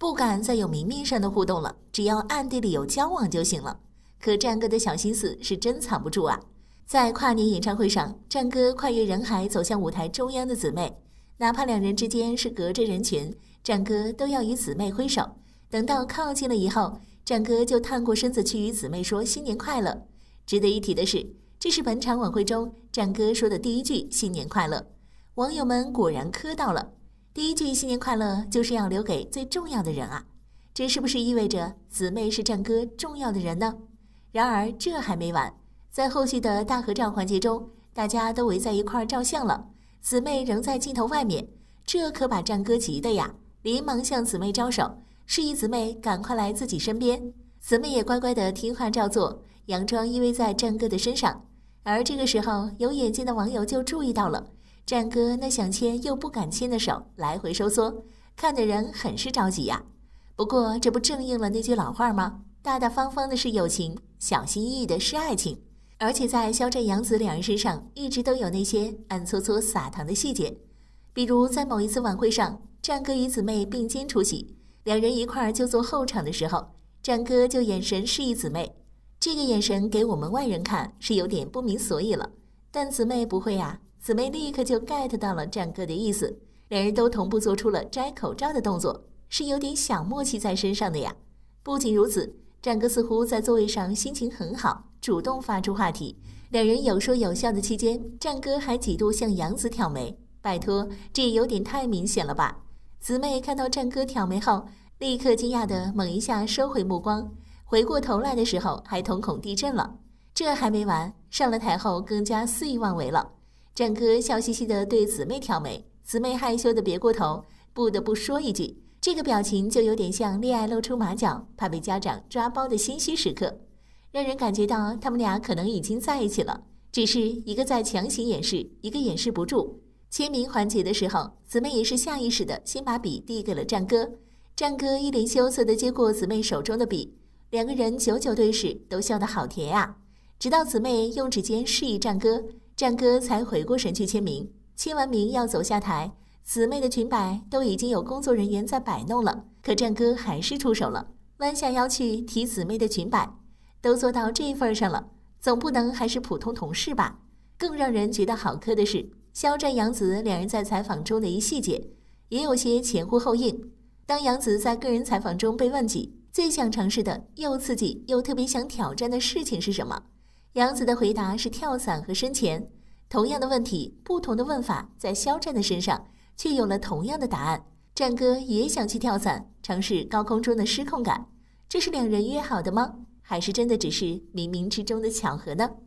不敢再有明面上的互动了，只要暗地里有交往就行了。可战哥的小心思是真藏不住啊！在跨年演唱会上，战哥跨越人海走向舞台中央的姊妹，哪怕两人之间是隔着人群，战哥都要与姊妹挥手。等到靠近了以后，战哥就探过身子去与姊妹说新年快乐。值得一提的是，这是本场晚会中战哥说的第一句新年快乐。网友们果然磕到了，第一句新年快乐就是要留给最重要的人啊！这是不是意味着姊妹是战哥重要的人呢？然而这还没完，在后续的大合照环节中，大家都围在一块照相了，姊妹仍在镜头外面，这可把战哥急的呀，连忙向姊妹招手，示意姊妹赶快来自己身边。姊妹也乖乖地听话照做，佯装依偎在战哥的身上。而这个时候，有眼睛的网友就注意到了战哥那想牵又不敢牵的手来回收缩，看的人很是着急呀。不过这不正应了那句老话吗？大大方方的是友情，小心翼翼的是爱情。而且在肖战、杨紫两人身上一直都有那些暗搓搓撒糖的细节，比如在某一次晚会上，战哥与姊妹并肩出席，两人一块就坐后场的时候，战哥就眼神示意姊妹，这个眼神给我们外人看是有点不明所以了，但姊妹不会啊，姊妹立刻就 get 到了战哥的意思，两人都同步做出了摘口罩的动作，是有点小默契在身上的呀。不仅如此，战哥似乎在座位上心情很好，主动发出话题，两人有说有笑的期间，战哥还几度向杨紫挑眉，拜托，这也有点太明显了吧。姊妹看到战哥挑眉后，立刻惊讶地猛一下收回目光，回过头来的时候还瞳孔地震了。这还没完，上了台后更加肆意妄为了。战哥笑嘻嘻地对姊妹挑眉，姊妹害羞地别过头，不得不说一句，这个表情就有点像恋爱露出马脚，怕被家长抓包的心虚时刻，让人感觉到他们俩可能已经在一起了，只是一个在强行掩饰，一个掩饰不住。签名环节的时候，姊妹也是下意识地先把笔递给了战哥，战哥一脸羞涩地接过姊妹手中的笔，两个人久久对视，都笑得好甜啊。直到姊妹用指尖示意战哥，战哥才回过神去签名。签完名要走下台，姊妹的裙摆都已经有工作人员在摆弄了，可战哥还是出手了，弯下腰去提姊妹的裙摆。都做到这份上了，总不能还是普通同事吧？更让人觉得好磕的是，肖战、杨紫两人在采访中的一细节，也有些前呼后应。当杨紫在个人采访中被问及最想尝试的又刺激又特别想挑战的事情是什么，杨紫的回答是跳伞和深潜。同样的问题，不同的问法，在肖战的身上却有了同样的答案。战哥也想去跳伞，尝试高空中的失控感，这是两人约好的吗？还是真的只是冥冥之中的巧合呢？